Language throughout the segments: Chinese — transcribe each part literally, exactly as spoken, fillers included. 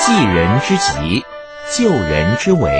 济人之急，救人之危。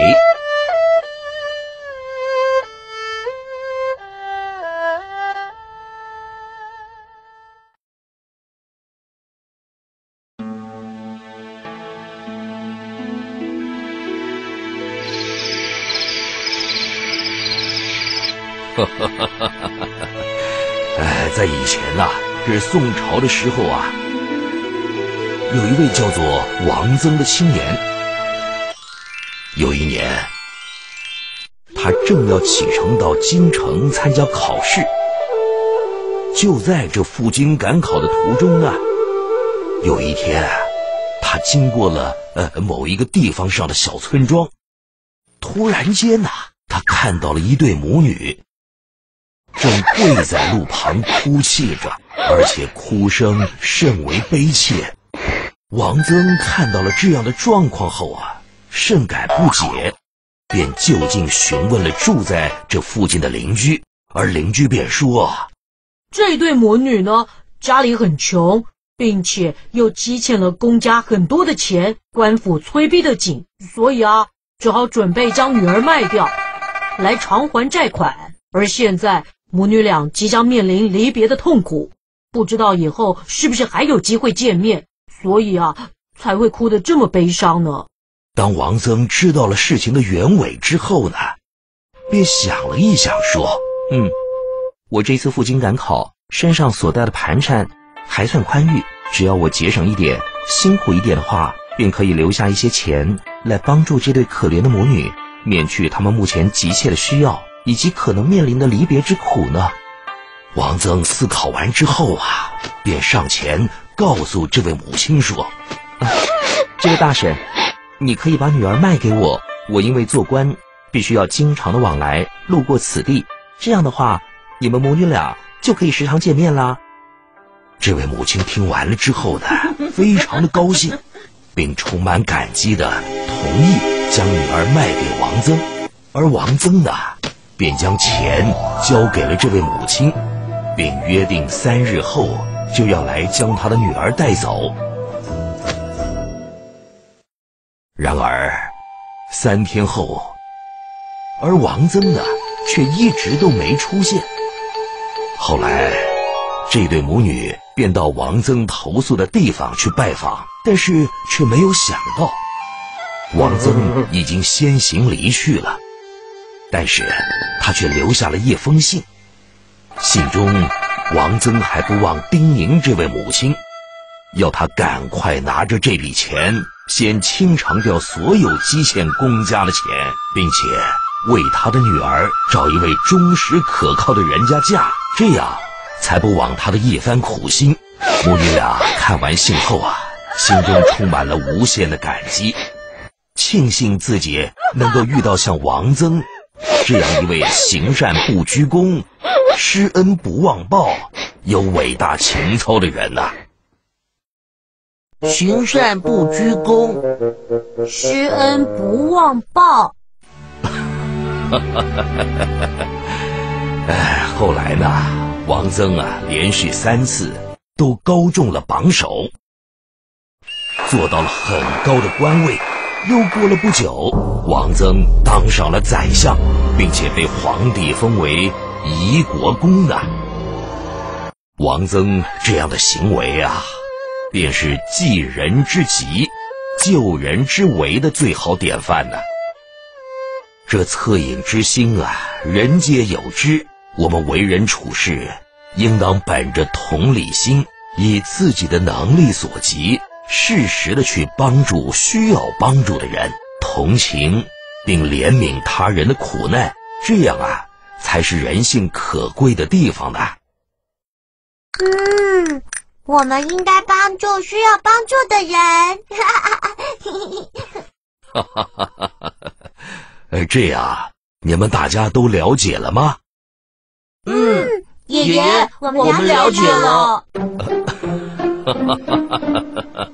哈哈哈哈哈！哎，在以前呐、啊，是宋朝的时候啊，有一位叫做王曾的青年。有一年，他正要启程到京城参加考试，就在这赴京赶考的途中啊，有一天，他经过了呃某一个地方上的小村庄，突然间呐、啊，他看到了一对母女。正跪在路旁哭泣着，而且哭声甚为悲切。王曾看到了这样的状况后啊，甚感不解，便就近询问了住在这附近的邻居，而邻居便说： 这对母女呢，家里很穷，并且又积欠了公家很多的钱，官府催逼得紧，所以啊，只好准备将女儿卖掉，来偿还债款。而现在母女俩即将面临离别的痛苦，不知道以后是不是还有机会见面，所以啊，才会哭得这么悲伤呢。 当王曾知道了事情的原委之后呢，便想了一想说： 嗯，我这次赴京赶考，身上所带的盘缠还算宽裕，只要我节省一点，辛苦一点的话，便可以留下一些钱来帮助这对可怜的母女，免去他们目前急切的需要以及可能面临的离别之苦呢。 王曾思考完之后啊，便上前告诉这位母亲说： 啊，这位大婶，你可以把女儿卖给我，我因为做官必须要经常的往来，路过此地，这样的话你们母女俩就可以时常见面啦。 这位母亲听完了之后呢，非常的高兴，并充满感激的同意将女儿卖给王曾。而王曾呢，便将钱交给了这位母亲，并约定三日后就要来将他的女儿带走。然而三天后，而王曾呢却一直都没出现。后来这对母女便到王曾投宿的地方去拜访，但是却没有想到王曾已经先行离去了。但是他却留下了一封信，信中王曾还不忘叮咛这位母亲，要她赶快拿着这笔钱，先清偿掉所有积欠公家的钱，并且为他的女儿找一位忠实可靠的人家嫁，这样才不枉他的一番苦心。母女俩看完信后啊，心中充满了无限的感激，庆幸自己能够遇到像王曾这样一位行善不居功、施恩不忘报、有伟大情操的人呐、啊。 行善不居功， 施恩不忘报。 哎，后来呢，王曾啊，连续三次都高中了榜首，做到了很高的官位。又过了不久，王曾当上了宰相，并且被皇帝封为仪国公呢。王曾这样的行为啊，便是济人之急、救人之危的最好典范呢。这恻隐之心啊，人皆有之。我们为人处事，应当本着同理心，以自己的能力所及，适时的去帮助需要帮助的人，同情并怜悯他人的苦难，这样啊，才是人性可贵的地方呢。 嗯，我们应该帮助需要帮助的人。 哈哈哈哈哈！呃，这样你们大家都了解了吗？ 嗯，爷爷，我们我们了解了。 哈哈哈哈哈！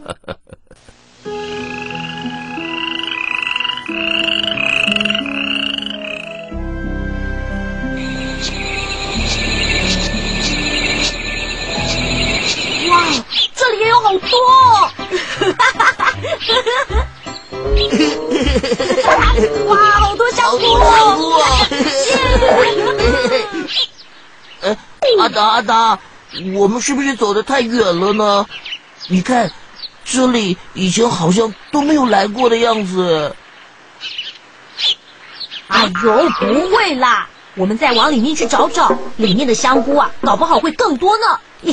哇，这里也有好多哦！ 哇，好多香菇！ 香菇啊！哎，阿达阿达，我们是不是走得太远了呢？你看，这里以前好像都没有来过的样子。 哎呦，不会啦，我们再往里面去找找，里面的香菇啊，搞不好会更多呢。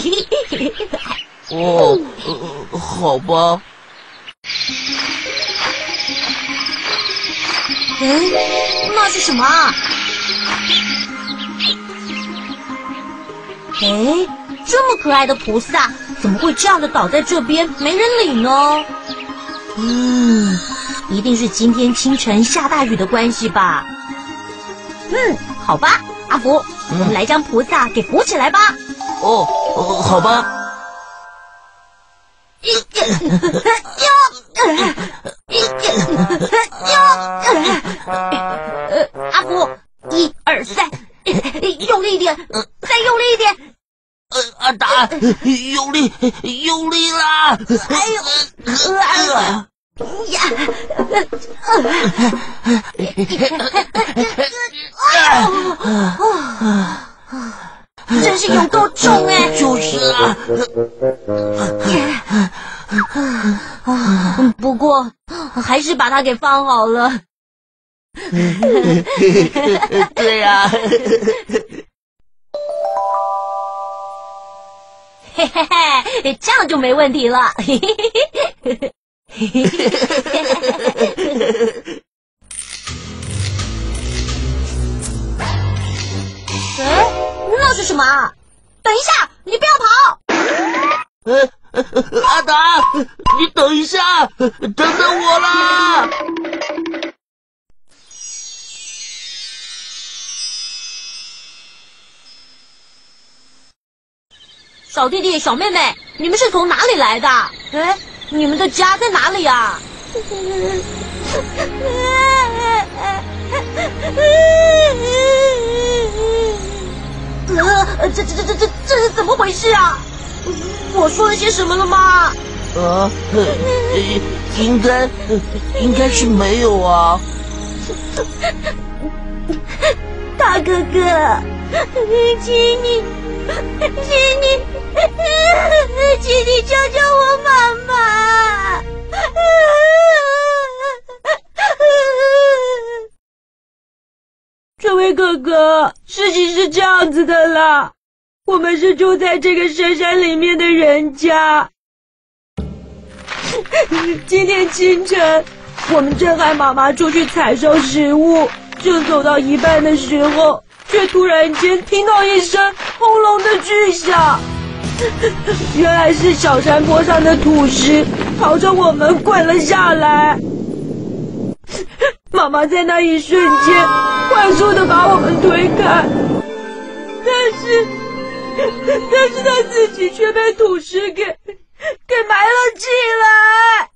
哦，呃，好吧。 哎，那是什么啊？哎，这么可爱的菩萨，怎么会这样的倒在这边，没人理呢？嗯，一定是今天清晨下大雨的关系吧。嗯，好吧，阿福，嗯、我们来将菩萨给扶起来吧。 哦，呃、好吧。 阿福，一二三，用力一点，再用力一点。 呃，阿达，用力，用力啦！ 哎呦，啊呀！真是有够重哎！ 就是啊。 不过还是把它给放好了。 对呀、啊。 嘿嘿嘿，这样就没问题了。嘿嘿嘿嘿哎，那是什么？等一下，你不要跑！ 呃，阿达，你等一下，等等我啦！ 小弟弟、小妹妹，你们是从哪里来的？哎，你们的家在哪里呀？呃，这这这这这这是怎么回事啊？我说了些什么了吗？ 啊，应该应该是没有啊。 大哥哥，请你，请你，请你救救我妈妈！这位哥哥，事情是这样子的啦，我们是住在这个深山里面的人家。今天清晨，我们正和妈妈出去采收食物，正走到一半的时候，却突然间听到一声轰隆的巨响，原来是小山坡上的土石朝着我们滚了下来。妈妈在那一瞬间快速的把我们推开，但是但是她自己却被土石给给埋了起来。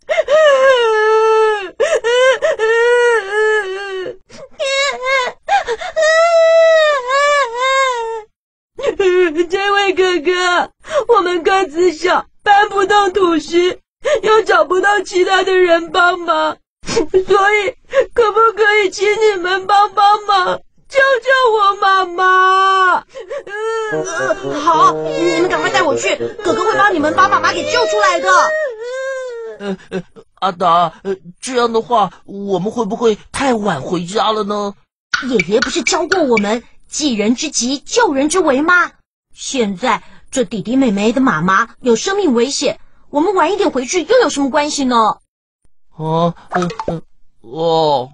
这位哥哥，我们个子小，搬不动土石，又找不到其他的人帮忙，所以可不可以请你们帮帮忙，救救我妈妈？呃，好，你们赶快带我去，哥哥会帮你们把妈妈给救出来的。 呃呃，阿达，呃，这样的话，我们会不会太晚回家了呢？ 爷爷不是教过我们济人之急，救人之危吗？现在这弟弟妹妹的妈妈有生命危险，我们晚一点回去又有什么关系呢？ 啊，嗯嗯，哦。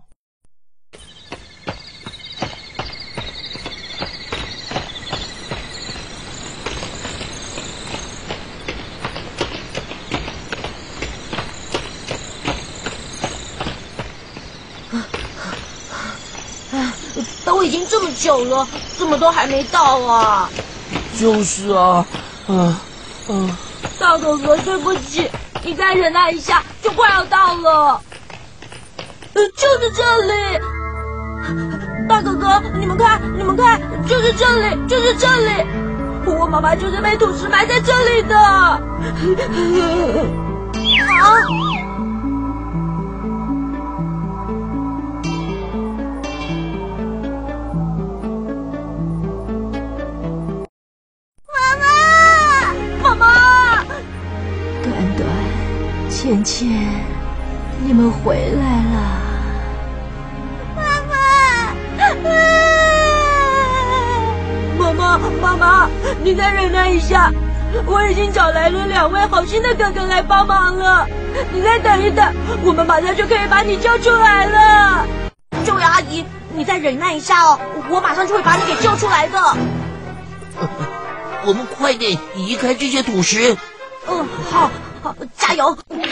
都已经这么久了，怎么都还没到啊？ 就是啊，嗯嗯。 大哥哥，对不起，你再忍耐一下，就快要到了。呃，就是这里。大哥哥，你们看，你们看，就是这里，就是这里。我妈妈就是被土石埋在这里的。啊！ 倩倩，你们回来了。 妈妈， 妈妈，妈妈，你再忍耐一下，我已经找来了两位好心的哥哥来帮忙了。你再等一等，我们马上就可以把你救出来了。 救援阿姨，你再忍耐一下哦，我马上就会把你给救出来的。 我们快点移开这些土石。 嗯，好，好，加油！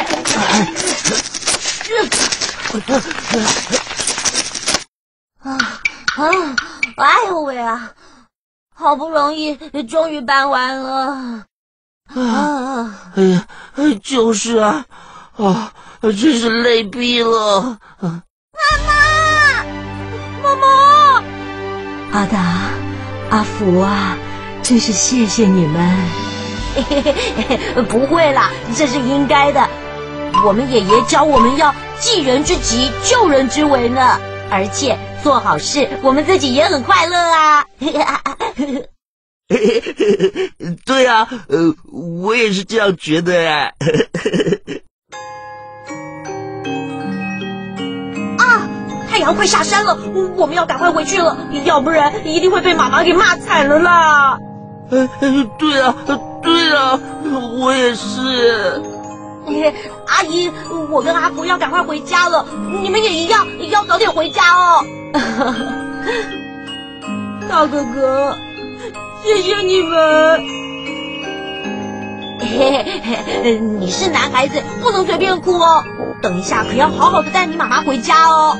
啊啊！哎呦喂啊！好不容易终于搬完了。 啊！哎呀，就是啊，啊，真是累毙了。 妈妈，妈妈， 阿达、阿福啊，真是谢谢你们。 不会啦，这是应该的。我们爷爷教我们要济人之急，救人之危呢。而且做好事，我们自己也很快乐啊。 对啊，呃，我也是这样觉得啊。 啊，太阳快下山了，我们要赶快回去了，要不然一定会被妈妈给骂惨了啦。 呃，对啊，对啊，我也是。 阿姨，我跟阿福要赶快回家了，你们也一样，要早点回家哦。 大哥哥，谢谢你们。 你是男孩子，不能随便哭哦。等一下可要好好的带你妈妈回家哦。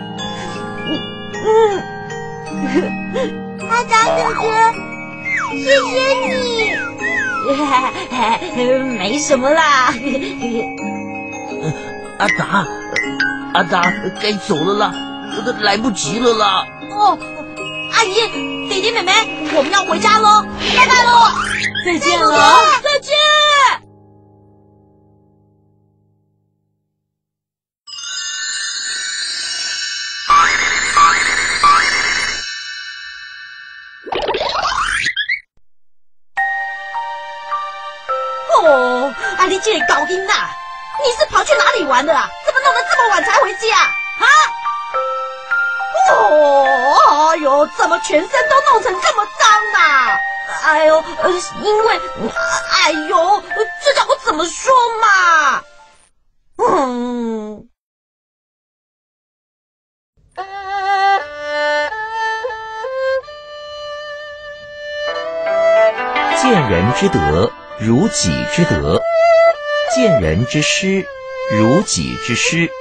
嗯，阿达哥哥，谢谢你。没什么啦。 阿达，阿达，该走了啦，来不及了啦。 哦，阿姨，弟弟妹妹，我们要回家喽，拜拜喽， 再见了， 再见。哦，阿丽姐搞晕呐！你是跑去哪里玩的啊？怎么弄得这么晚才回家啊？哦，哎呦，怎么全身都弄成这么脏啊？哎呦，呃，因为，哎呦，这叫我怎么说嘛？嗯。 见人之德，如己之德；见人之失，如己之失。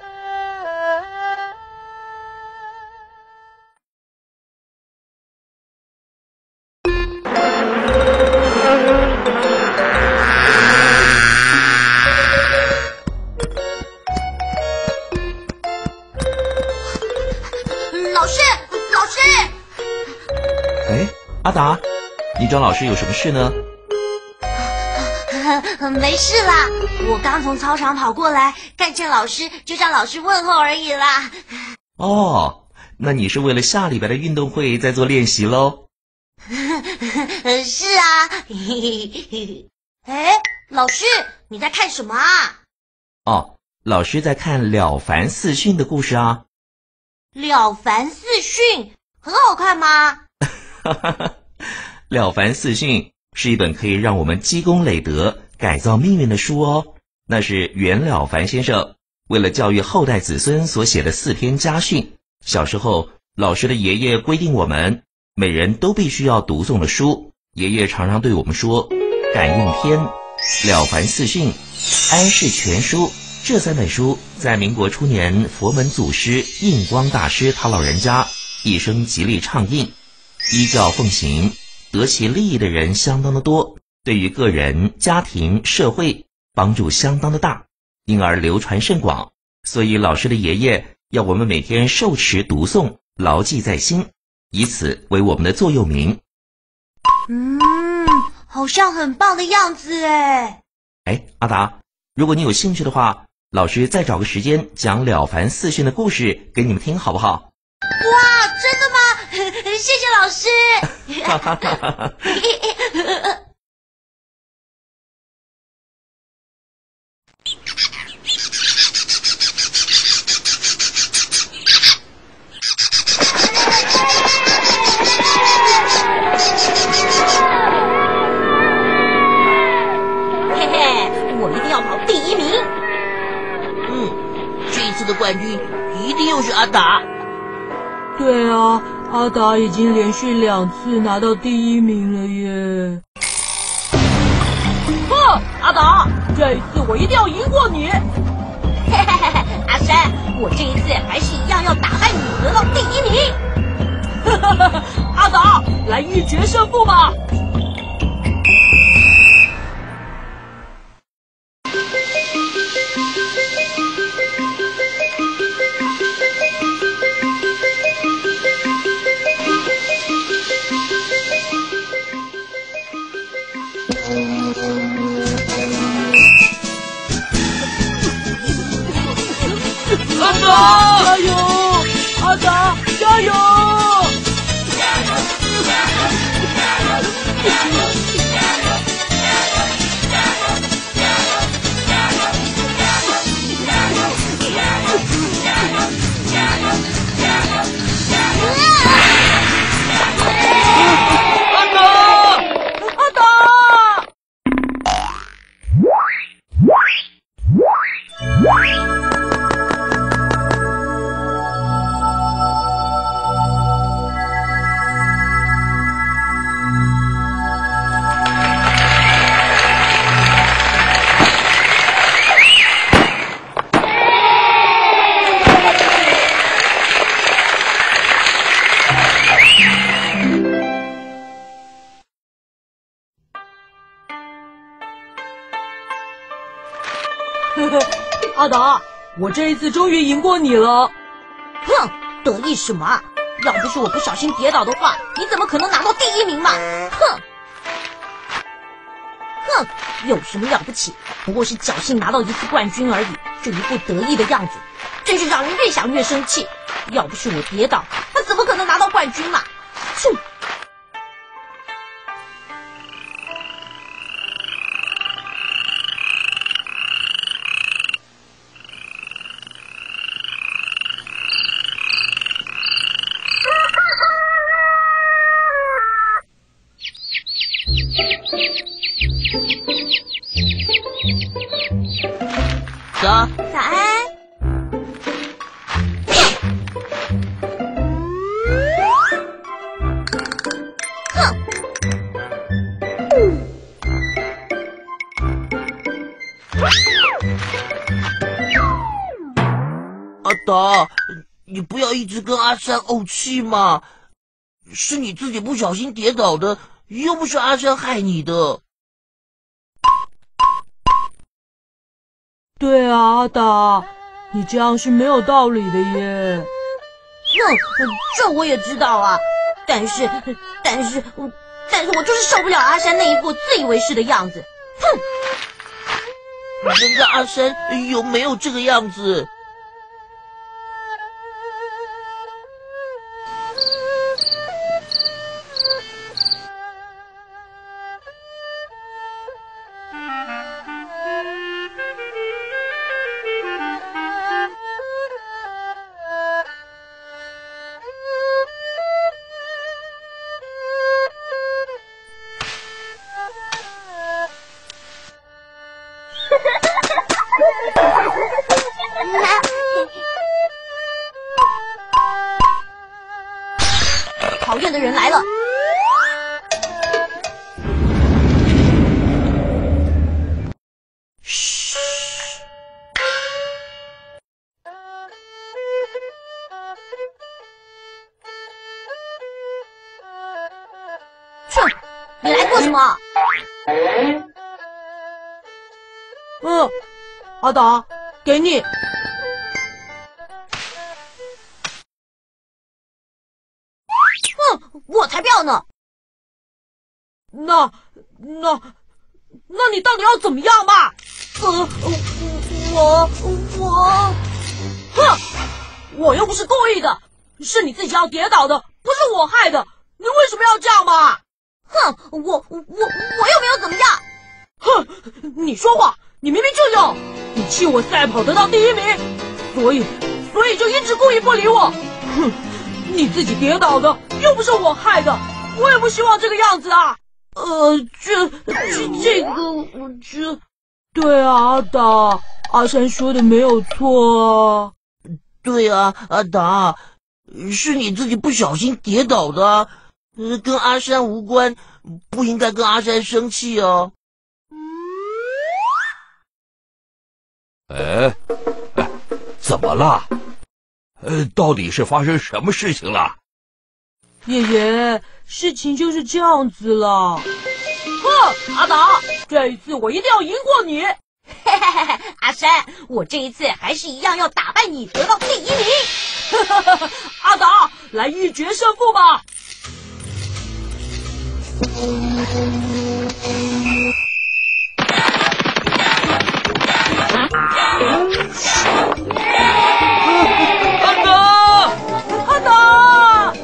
老师，老师！ 哎，阿达，你找老师有什么事呢？ 没事啦，我刚从操场跑过来，看见老师就向老师问候而已啦。 哦，那你是为了下礼拜的运动会在做练习喽？ 是啊。哎，老师，你在看什么啊？ 哦，老师在看《了凡四训》的故事啊。 了凡四训很好看吗？ 哈哈哈，《了凡四训》是一本可以让我们积功累德、改造命运的书哦。那是袁了凡先生为了教育后代子孙所写的四篇家训。小时候，老师的爷爷规定我们每人都必须要读诵的书。爷爷常常对我们说，感应篇、了凡四训、安世全书这三本书在民国初年佛门祖师印光大师他老人家一生极力倡议，依教奉行，得其利益的人相当的多，对于个人、家庭、社会帮助相当的大，因而流传甚广。所以老师的爷爷要我们每天受持读诵，牢记在心，以此为我们的座右铭。 嗯，好像很棒的样子哎。 哎，阿达，如果你有兴趣的话，老师再找个时间讲了凡四训的故事给你们听好不好？ 哇，真的吗？谢谢老师。 哈哈哈哈。 阿达。 对啊，阿达已经连续两次拿到第一名了耶！ 哼，阿达， 这一次我一定要赢过你！ 嘿嘿嘿嘿，阿山，我这一次还是一样要打败你，得到第一名。 哈哈哈！阿达，来一决胜负吧！ 阿达， 加油！阿达，加油！阿达，我这一次终于赢过你了！ 哼，得意什么啊？要不是我不小心跌倒的话，你怎么可能拿到第一名嘛？哼！哼，有什么了不起？不过是侥幸拿到一次冠军而已，就一副得意的样子，真是让人越想越生气。要不是我跌倒，他怎么可能拿到冠军嘛？哼！早早安。哼！ 阿达，你不要一直跟阿山怄气嘛，是你自己不小心跌倒的，又不是阿山害你的。 对啊，阿达，你这样是没有道理的耶。 哼，这我也知道啊，但是，但是，但是我就是受不了阿山那一副自以为是的样子。哼！ 人家阿山有没有这个样子？ 讨厌的人来了！ 嘘！ 哼，你来做什么？ 嗯，阿达，给你。 哼，我才不要呢！ 那那那你到底要怎么样嘛？ 呃，我我， 哼，我又不是故意的，是你自己要跌倒的，不是我害的，你为什么要这样嘛？ 哼，我我我又没有怎么样。 哼，你说谎，你明明就有，你气我赛跑得到第一名，所以所以就一直故意不理我。哼，你自己跌倒的，又不是我害的，我也不希望这个样子啊。呃，这这这个我这，对啊，阿达，阿山说的没有错啊。 对啊，阿达，是你自己不小心跌倒的啊，呃，跟阿山无关，不应该跟阿山生气哦。 哎，哎，怎么了？呃，到底是发生什么事情了？ 爷爷，事情就是这样子了。哼，阿达，这一次我一定要赢过你。 嘿嘿嘿嘿，阿山，我这一次还是一样要打败你，得到第一名。 阿达，来一决胜负吧。 阿达， 阿达，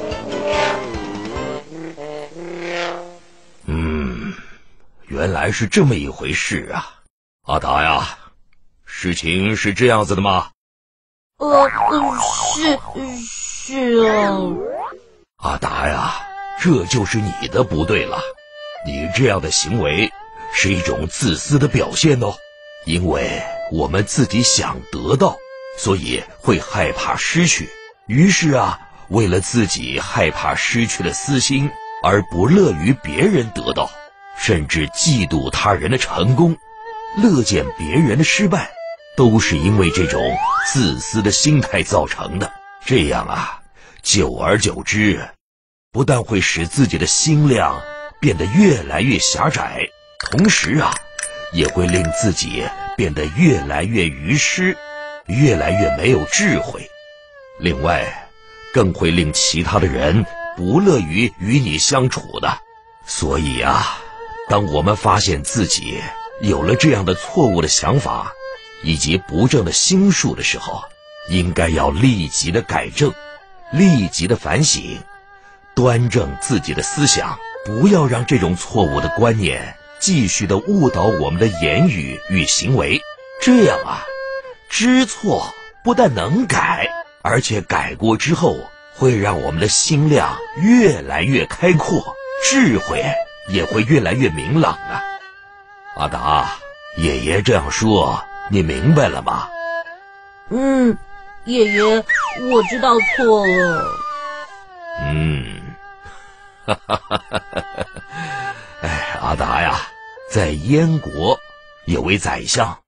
嗯，原来是这么一回事啊。阿达呀，事情是这样子的吗？ 呃，呃是是啊。 阿达呀，这就是你的不对了。你这样的行为是一种自私的表现哦，因为我们自己想得到，所以会害怕失去。于是啊，为了自己害怕失去的私心，而不乐于别人得到，甚至嫉妒他人的成功，乐见别人的失败，都是因为这种自私的心态造成的。这样啊，久而久之，不但会使自己的心量变得越来越狭窄，同时啊，也会令自己变得越来越愚痴，越来越没有智慧。另外，更会令其他的人不乐于与你相处的。所以啊，当我们发现自己有了这样的错误的想法以及不正的心术的时候，应该要立即的改正，立即的反省，端正自己的思想，不要让这种错误的观念继续的误导我们的言语与行为。这样啊，知错不但能改，而且改过之后会让我们的心量越来越开阔，智慧也会越来越明朗啊。阿达，爷爷这样说，你明白了吗？ 嗯，爷爷，我知道错了。 嗯，哈哈哈哈哈！哎，阿达呀，在燕国有位宰相，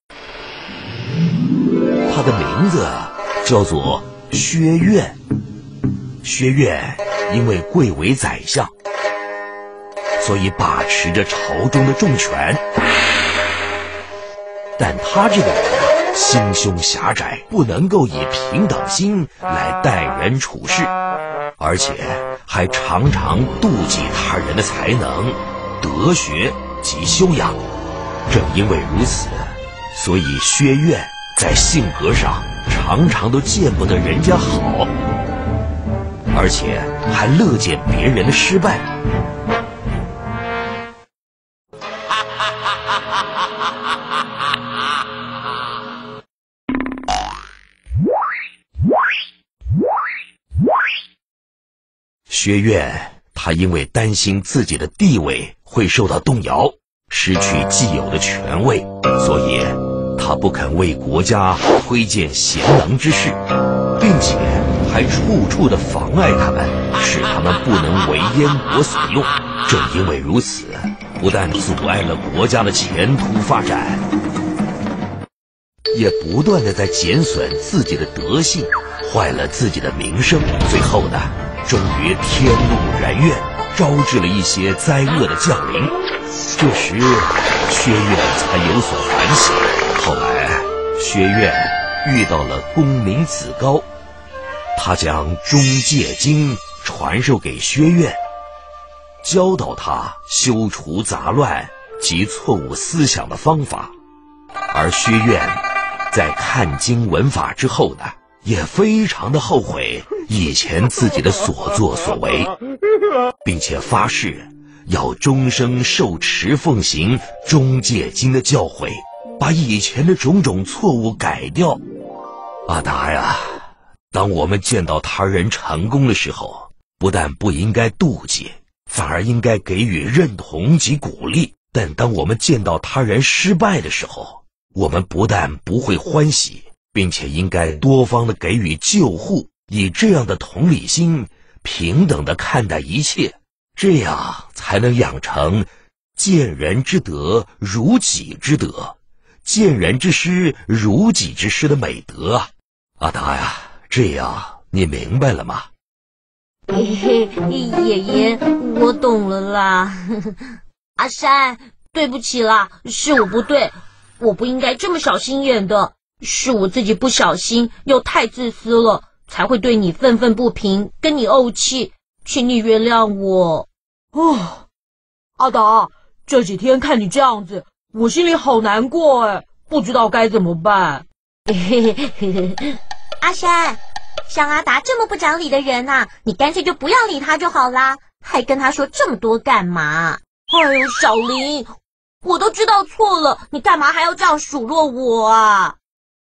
他的名字叫做薛岳。薛岳因为贵为宰相，所以把持着朝中的重权。但他这个人啊，心胸狭窄，不能够以平等心来待人处事，而且还常常妒忌他人的才能、德学及修养。正因为如此，所以薛岳在性格上常常都见不得人家好，而且还乐见别人的失败。薛岳他因为担心自己的地位会受到动摇，失去既有的权位，所以他不肯为国家推荐贤能之士，并且还处处的妨碍他们，使他们不能为燕国所用。正因为如此，不但阻碍了国家的前途发展，也不断的在减损自己的德性，坏了自己的名声。最后呢，终于天怒人怨，招致了一些灾厄的降临。这时薛岳才有所反省。后来薛岳遇到了公明子高，他将中戒经传授给薛岳，教导他修除杂乱及错误思想的方法。而薛岳在看经闻法之后呢，也非常的后悔以前自己的所作所为，并且发誓要终生受持奉行中戒经的教诲，把以前的种种错误改掉。阿达呀，当我们见到他人成功的时候，不但不应该妒忌，反而应该给予认同及鼓励。但当我们见到他人失败的时候，我们不但不会欢喜， 并且应该多方的给予救护，以这样的同理心，平等的看待一切，这样才能养成见人之德如己之德，见人之失如己之失的美德啊！阿达呀，这样你明白了吗？ 嘿嘿，爷爷，我懂了啦。阿山，对不起啦，是我不对，我不应该这么小心眼的，是我自己不小心又太自私了，才会对你愤愤不平，跟你怄气，请你原谅我。 哦，阿达，这几天看你这样子，我心里好难过哎，不知道该怎么办。 阿山，像阿达这么不讲理的人啊，你干脆就不要理他就好啦，还跟他说这么多干嘛？哎呦，小林，我都知道错了，你干嘛还要这样数落我啊？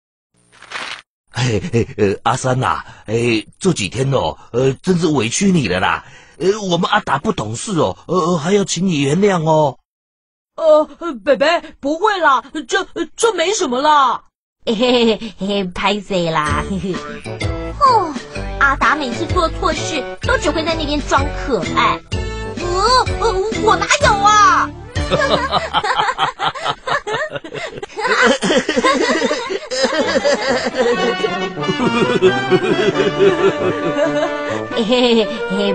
嘿嘿，呃，阿三呐、啊，哎，这几天哦，呃，真是委屈你了啦。呃，我们阿达不懂事哦，呃，还要请你原谅哦。 呃，北北，不会啦，这这没什么啦。 嘿嘿嘿嘿，拍谁啦？嘿嘿。哦，阿达每次做错事都只会在那边装可爱。呃，呃我哪有啊？嘿嘿嘿。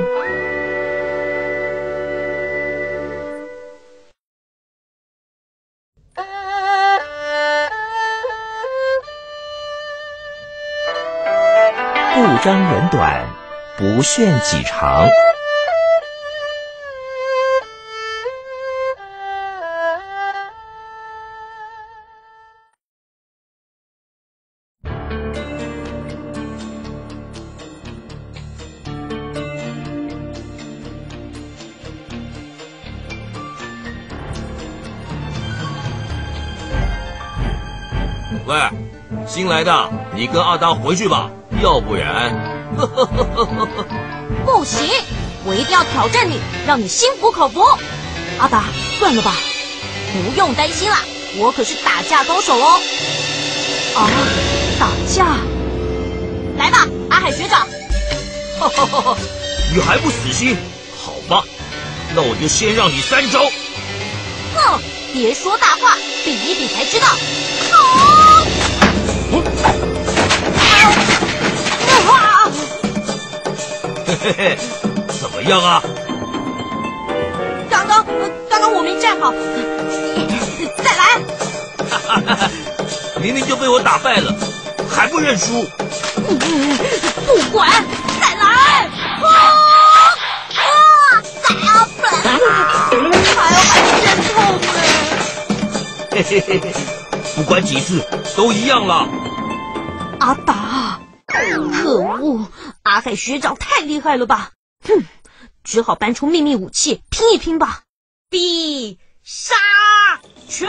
不张人短，不炫己长。 喂，新来的，你跟阿达回去吧，要不然…… 不行，我一定要挑战你，让你心服口服。阿达，算了吧，不用担心啦，我可是打架高手哦。啊，打架？来吧，阿海学长。 哈哈哈哈，你还不死心？好吧，那我就先让你三招。 哼，别说大话，比一比才知道。啊！啊！ 嘿嘿嘿，怎么样啊？ 刚刚，刚刚我没站好，再来！ 哈哈哈哈，明明就被我打败了，还不认输？ 不管，再来！啊啊！打本，还要把肩痛呢。 嘿嘿嘿嘿，不管几次都一样了。 阿达，可恶！阿海学长太厉害了吧！哼，只好搬出秘密武器拼一拼吧。必杀拳！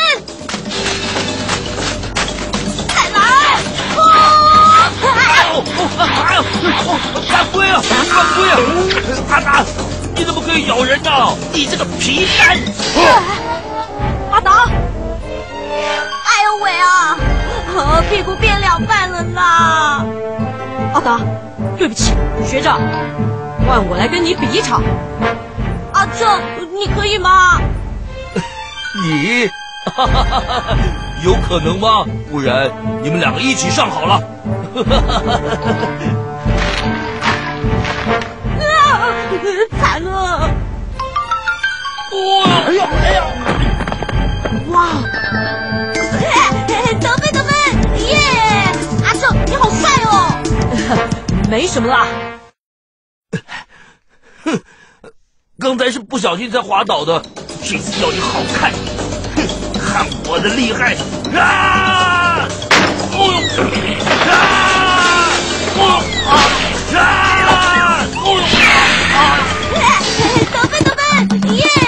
再来！啊！ 哦哦哎呀！犯规啊！犯规啊！阿达，你怎么可以咬人呢？你这个皮蛋！ 阿达！哎呦喂啊！啊，屁股变两半了啦！ 阿达，对不起，学长，换我来跟你比一场。 阿正，你可以吗？ 你？哈哈哈哈，有可能吗？不然你们两个一起上好了。 啊！惨了！ 哇！哎呀哎呀！ 哇！得分得分！耶！阿正，你好帅哦！ 没什么啦。 哼，刚才是不小心才滑倒的，这次要你好看！哼，看我的厉害！啊！哦呦！啊！哦啊！啊！哦呦！啊！ 得分得分！耶！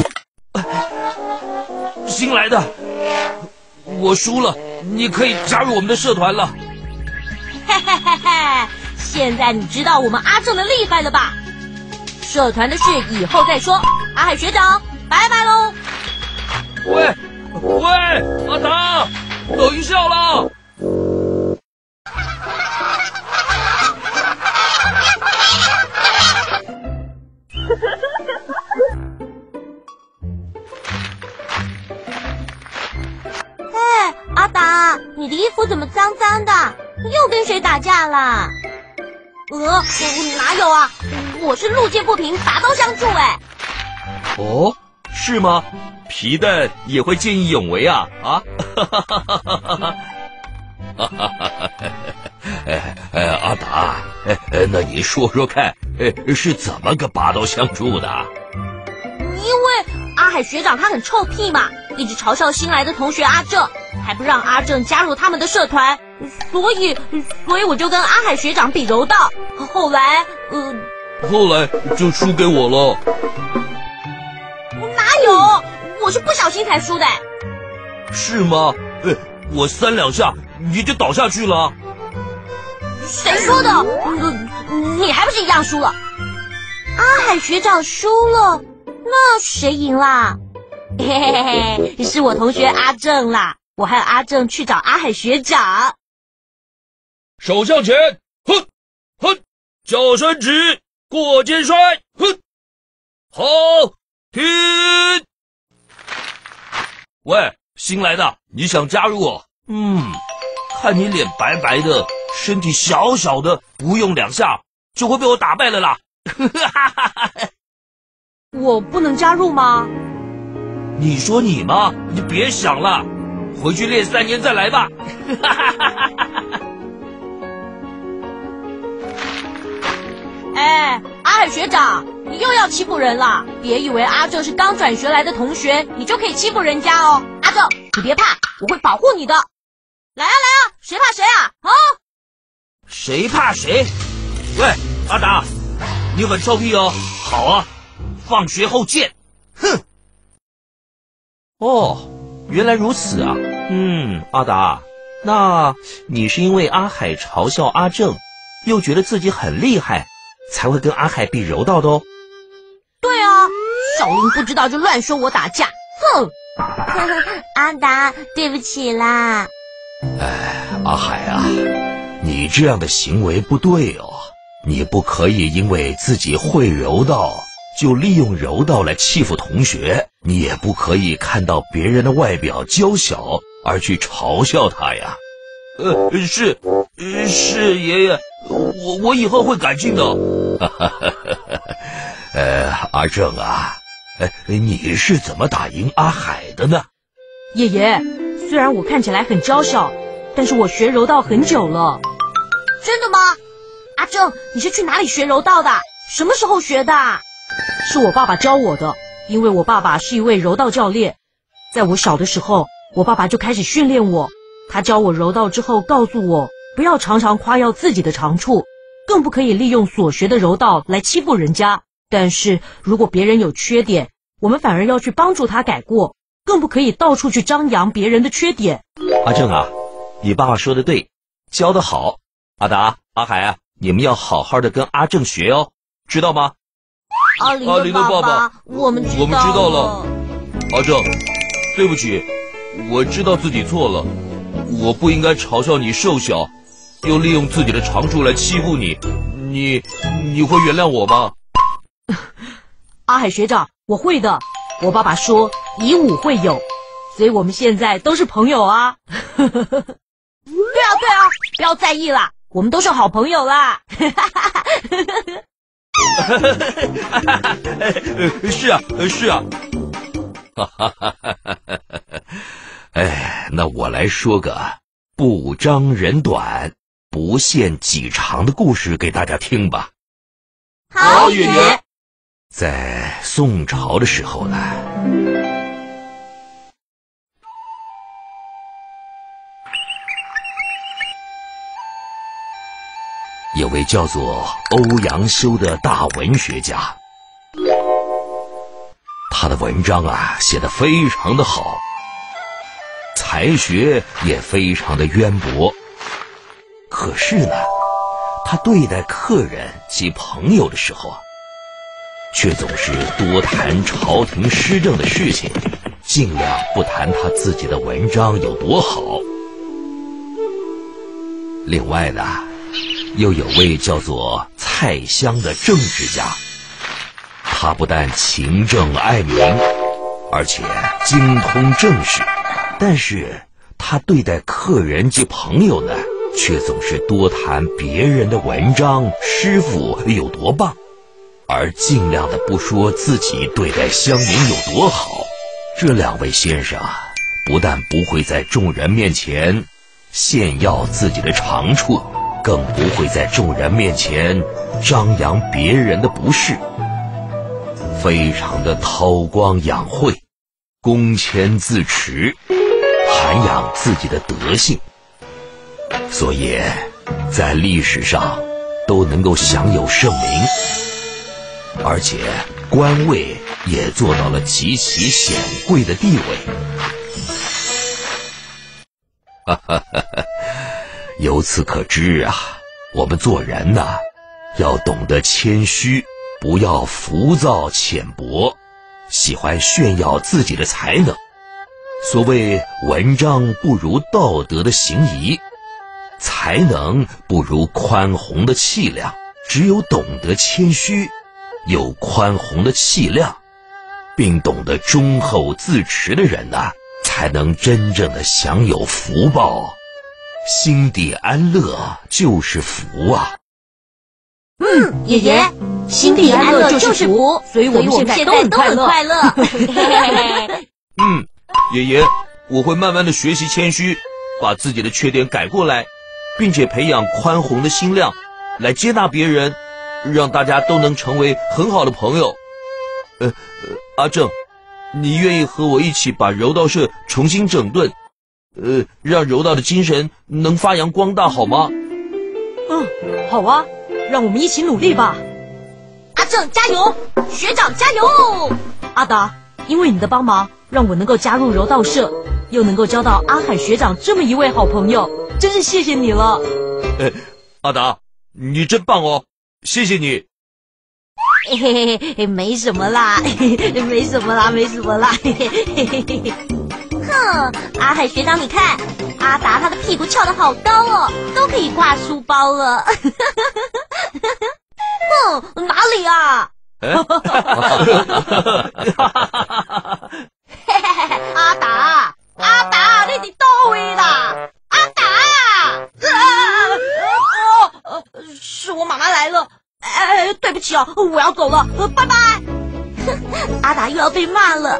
新来的，我输了，你可以加入我们的社团了。 嘿嘿嘿嘿，现在你知道我们阿正的厉害了吧？社团的事以后再说。阿海学长，拜拜喽！ 喂喂，阿达，等一下啦！ 你的衣服怎么脏脏的？又跟谁打架啦？呃，哪有啊？我是路见不平拔刀相助哎。 哦，是吗？皮蛋也会见义勇为啊啊！哈哈哈哈哈哈！哈哈哈哈！哎哎，阿达，哎，那你说说看，哎，是怎么个拔刀相助的？ 因为阿海学长他很臭屁嘛，一直嘲笑新来的同学阿正，还不让阿正加入他们的社团，所以所以我就跟阿海学长比柔道，后来呃， 后来就输给我了。 哪有？我是不小心才输的。 是吗？哎，我三两下你就倒下去了。 谁说的？嗯，你还不是一样输了？阿海学长输了，那谁赢啦？嘿嘿嘿嘿，是我同学阿正啦！我和阿正去找阿海学长。 手向前，哼哼，脚伸直，过肩摔，哼，好，停。喂，新来的，你想加入我？嗯，看你脸白白的，身体小小的，不用两下就会被我打败了啦！ 我不能加入吗？ 你说你吗？你别想了，回去练三年再来吧。 哎，阿海学长，你又要欺负人了！别以为阿正是刚转学来的同学，你就可以欺负人家哦。阿正，你别怕，我会保护你的。来啊来啊，谁怕谁啊？啊！ 谁怕谁？喂，阿达，你很臭屁哦。好啊，放学后见。哼。 哦，原来如此啊。嗯，阿达，那你是因为阿海嘲笑阿正，又觉得自己很厉害，才会跟阿海比柔道的哦。 对啊，小林不知道就乱说我打架，哼！阿达，对不起啦。 哎，阿海啊，你这样的行为不对哦。你不可以因为自己会柔道，就利用柔道来欺负同学。你也不可以看到别人的外表娇小而去嘲笑他呀。呃，是，是爷爷，我我以后会改进的。呃，阿正啊，哎，你是怎么打赢阿海的呢？ 爷爷，虽然我看起来很娇小，但是我学柔道很久了。 真的吗？阿正，你是去哪里学柔道的？什么时候学的？ 是我爸爸教我的，因为我爸爸是一位柔道教练。在我小的时候，我爸爸就开始训练我。他教我柔道之后，告诉我不要常常夸耀自己的长处，更不可以利用所学的柔道来欺负人家。但是如果别人有缺点，我们反而要去帮助他改过，更不可以到处去张扬别人的缺点。 阿正啊，你爸爸说的对，教得好。阿达、阿海啊，你们要好好的跟阿正学哦，知道吗？ 阿林的爸爸，我们知道我们知道了。阿正，对不起，我知道自己错了，我不应该嘲笑你瘦小，又利用自己的长处来欺负你。你你会原谅我吗？ 阿海学长，我会的。我爸爸说以武会友，所以我们现在都是朋友啊。 对啊对啊，不要在意啦，我们都是好朋友啦。 是啊是啊。哎，那我来说个不张人短不限己长的故事给大家听吧。 好，爷爷。 在宋朝的时候呢，有位叫做欧阳修的大文学家，他的文章啊写得非常的好，才学也非常的渊博。可是呢，他对待客人及朋友的时候啊，却总是多谈朝廷施政的事情，尽量不谈他自己的文章有多好。另外呢，又有位叫做蔡襄的政治家，他不但勤政爱民，而且精通政事，但是他对待客人及朋友呢，却总是多谈别人的文章、师傅有多棒，而尽量的不说自己对待乡民有多好。这两位先生啊，不但不会在众人面前炫耀自己的长处，更不会在众人面前张扬别人的不是，非常的韬光养晦，恭谦自持，涵养自己的德性，所以在历史上都能够享有盛名，而且官位也做到了极其显贵的地位。哈哈哈哈，由此可知啊，我们做人呐、啊，要懂得谦虚，不要浮躁浅薄，喜欢炫耀自己的才能。所谓文章不如道德的行仪，才能不如宽宏的气量。只有懂得谦虚，有宽宏的气量，并懂得忠厚自持的人啊，才能真正的享有福报。心底安乐就是福啊。 嗯，爷爷，心底安乐就是福， 所以我们现在都很快乐。 快乐嗯，爷爷，我会慢慢的学习谦虚，把自己的缺点改过来，并且培养宽宏的心量，来接纳别人，让大家都能成为很好的朋友。呃，呃阿正，你愿意和我一起把柔道社重新整顿，呃，让柔道的精神能发扬光大，好吗？ 嗯，好啊，让我们一起努力吧。 阿正加油，学长加油！ 阿达，因为你的帮忙，让我能够加入柔道社，又能够交到阿海学长这么一位好朋友，真是谢谢你了。 呃，阿达，你真棒哦，谢谢你。 嘿嘿嘿嘿，没什么啦，嘿嘿没什么啦，没什么啦。嘿嘿嘿嘿嘿。哼，阿海学长，你看，阿达他的屁股翘得好高哦，都可以挂书包了。哼，哪里啊？阿达，阿达，你伫倒位啦？阿达，啊！哦，是我妈妈来了。哎，对不起哦，我要走了，拜拜。阿达又要被骂了。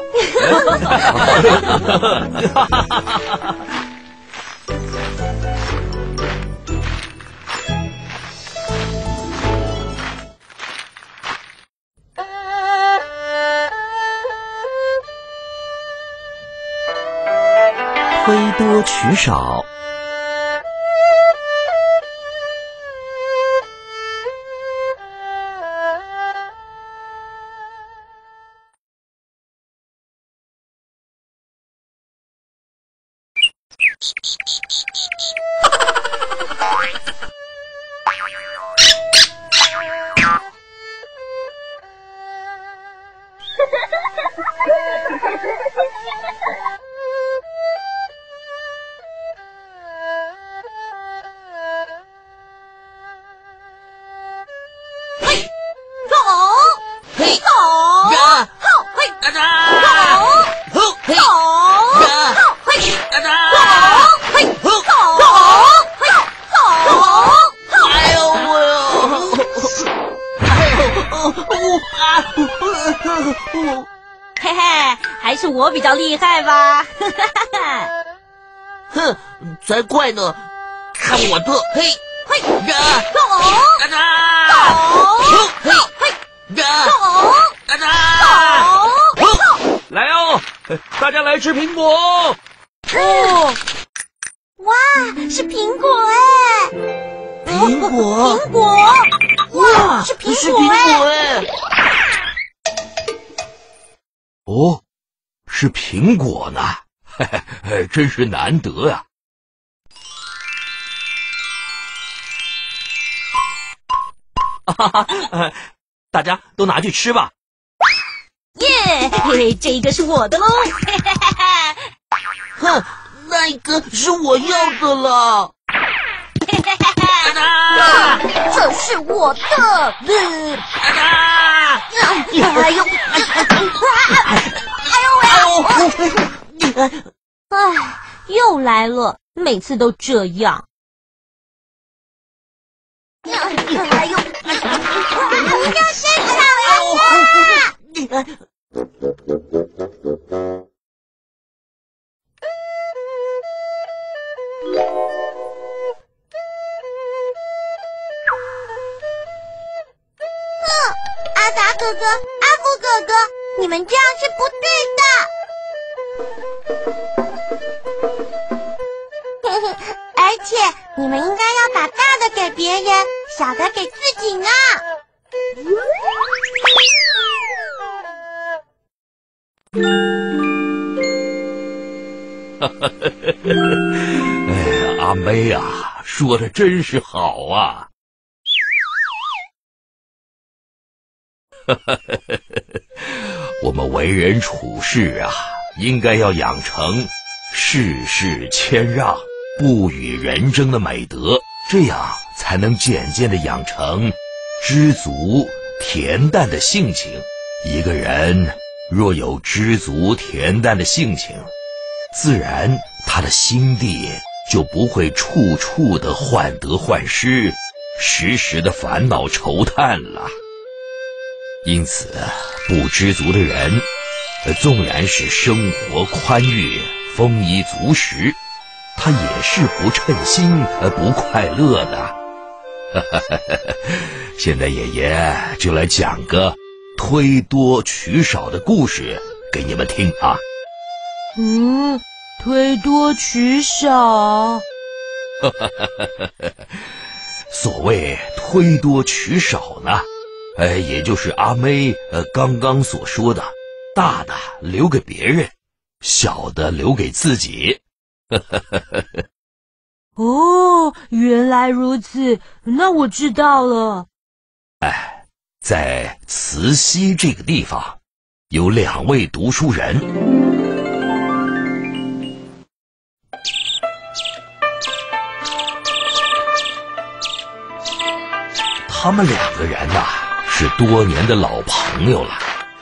推多取少。 嘿嘿，还是我比较厉害吧？ 哼，才怪呢！看我的，嘿， 嘿呀， 走， 哒走， 嘿，嘿，呀， 走， 哒走， 来哦，大家来吃苹果。 哦，哇，是苹果哎！ 苹果， 苹果，哇，是苹果哎！ 哦，是苹果呢，嘿嘿，真是难得呀、 啊！哈哈，大家都拿去吃吧。 耶，嘿嘿，这个是我的喽！嘿嘿嘿嘿。 哼，那个是我要的了。 嘿嘿嘿嘿，啊，这是我的。嗯， 啊！ 哎呦，哎呦，哎呦喂！哎， 又来了，每次都这样。哎呦，要生草了！阿达哥哥，阿福哥哥，你们这样是不对的。而且你们应该要把大的给别人，小的给自己呢。 哎呀，阿妹啊，说的真是好啊！我们为人处事啊，应该要养成事事谦让、不与人争的美德，这样才能渐渐地养成知足恬淡的性情。一个人若有知足恬淡的性情，自然他的心地就不会处处的患得患失，时时的烦恼愁叹了。因此，不知足的人，纵然是生活宽裕、丰衣足食，他也是不称心、不快乐的。现在爷爷就来讲个推多取少的故事给你们听啊。 嗯，推多取少。 所谓推多取少呢，呃，也就是阿妹呃刚刚所说的，大的留给别人，小的留给自己。 哦，原来如此，那我知道了。 哎，在慈溪这个地方，有两位读书人。他们两个人呐、啊，是多年的老朋友了。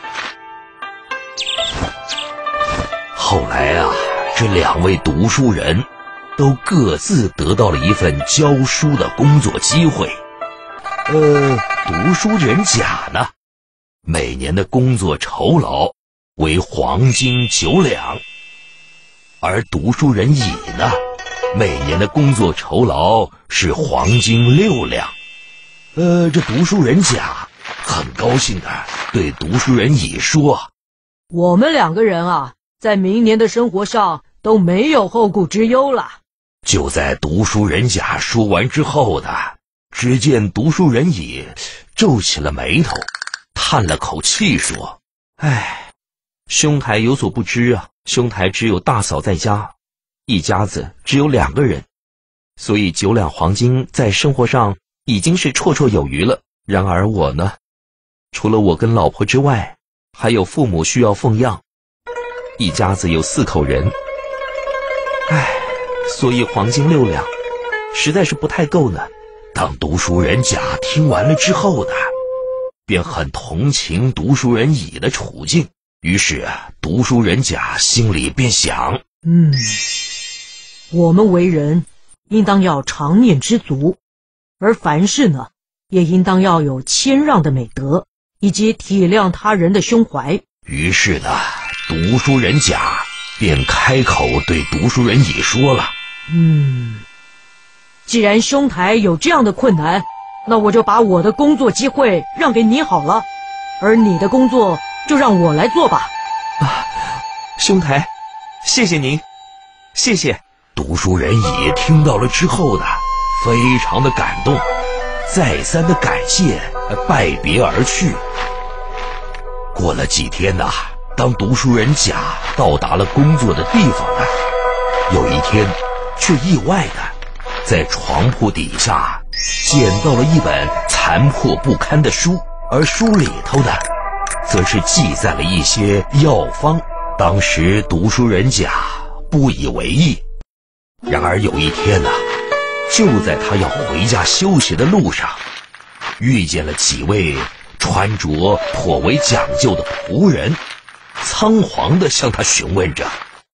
后来啊，这两位读书人都各自得到了一份教书的工作机会。呃，读书人甲呢，每年的工作酬劳为黄金九两，而读书人乙呢，每年的工作酬劳是黄金六两。呃，这读书人甲很高兴的对读书人乙说：“ 我们两个人啊，在明年的生活上都没有后顾之忧了。” 就在读书人甲说完之后呢，只见读书人乙皱起了眉头，叹了口气说：“ 唉，兄台有所不知啊，兄台只有大嫂在家，一家子只有两个人，所以九两黄金在生活上已经是绰绰有余了。然而我呢，除了我跟老婆之外，还有父母需要奉养，一家子有四口人，唉，所以黄金六两实在是不太够呢。” 当读书人甲听完了之后呢，便很同情读书人乙的处境。于是读书人甲心里便想： 嗯，我们为人应当要常念知足，而凡事呢，也应当要有谦让的美德，以及体谅他人的胸怀。 于是呢，读书人甲便开口对读书人乙说了： 嗯，既然兄台有这样的困难，那我就把我的工作机会让给你好了，而你的工作就让我来做吧。 啊，兄台，谢谢您，谢谢。 读书人乙听到了之后呢，非常的感动，再三的感谢，拜别而去。过了几天呢，当读书人甲到达了工作的地方呢，有一天却意外的在床铺底下捡到了一本残破不堪的书，而书里头呢，则是记载了一些药方。当时读书人甲不以为意，然而有一天呢，就在他要回家休息的路上，遇见了几位穿着颇为讲究的仆人，仓皇地向他询问着：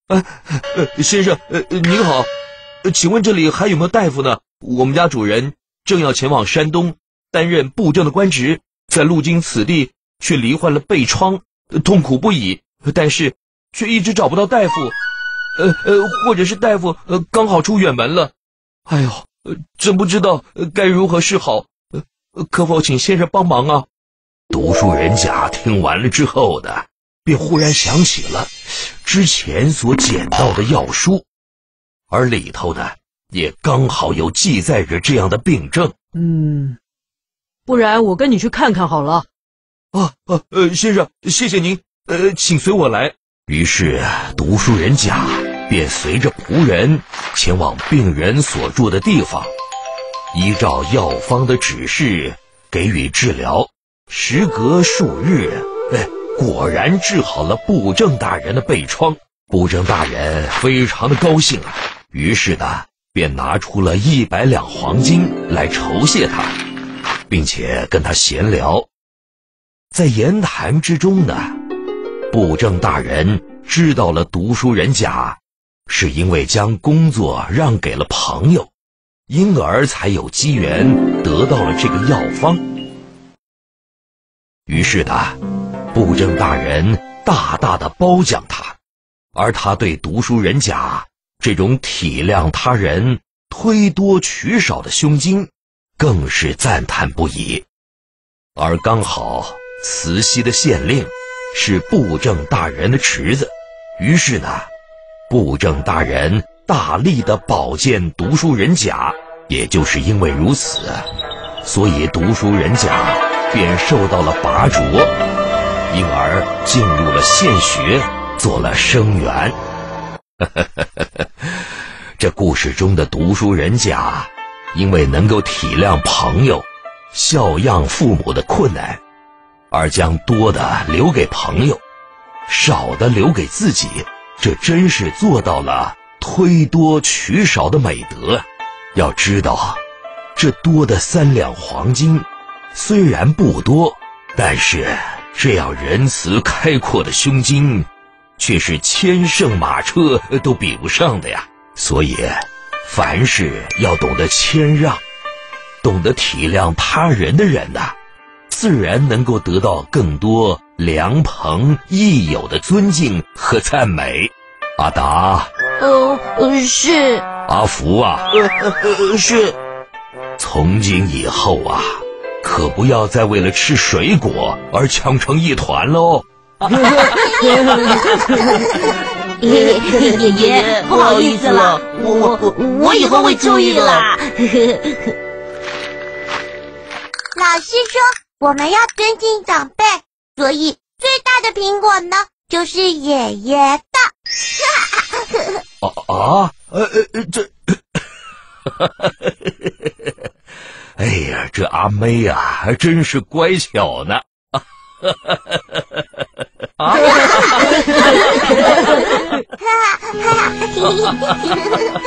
呃，呃先生，呃，您好，请问这里还有没有大夫呢？我们家主人正要前往山东担任布政的官职，在路经此地却罹患了背疮，痛苦不已，但是却一直找不到大夫，呃呃，或者是大夫呃刚好出远门了。哎呦，呃，真不知道该如何是好，呃，可否请先生帮忙啊？ 读书人甲听完了之后呢，便忽然想起了之前所捡到的药书，而里头呢也刚好有记载着这样的病症。 嗯，不然我跟你去看看好了。 啊啊呃，先生，谢谢您，呃，请随我来。 于是读书人甲便随着仆人前往病人所住的地方，依照药方的指示给予治疗。时隔数日，哎，果然治好了布政大人的背疮。布政大人非常的高兴啊，于是呢便拿出了一百两黄金来酬谢他，并且跟他闲聊。在言谈之中呢，布政大人知道了读书人甲是因为将工作让给了朋友，因而才有机缘得到了这个药方。于是呢，布政大人大大的褒奖他，而他对读书人甲这种体谅他人、推多取少的胸襟更是赞叹不已。而刚好慈溪的县令是布政大人的侄子，于是呢，布政大人大力的保荐读书人甲，也就是因为如此，所以读书人甲便受到了拔擢，因而进入了县学，做了生员。这故事中的读书人甲，因为能够体谅朋友、孝养父母的困难，而将多的留给朋友，少的留给自己，这真是做到了推多取少的美德。要知道，这多的三两黄金虽然不多，但是这样仁慈开阔的胸襟却是千乘马车都比不上的呀。所以凡事要懂得谦让，懂得体谅他人的人呐，自然能够得到更多良朋益友的尊敬和赞美。阿达， 呃，是阿福啊， 呃呃是。 从今以后啊，可不要再为了吃水果而呛成一团喽。 爷爷，不好意思了，我我我以后会注意啦。 老师说我们要尊敬长辈，所以最大的苹果呢，就是爷爷的。 啊啊，呃呃这，哎呀，这阿妹呀、啊，还真是乖巧呢。啊！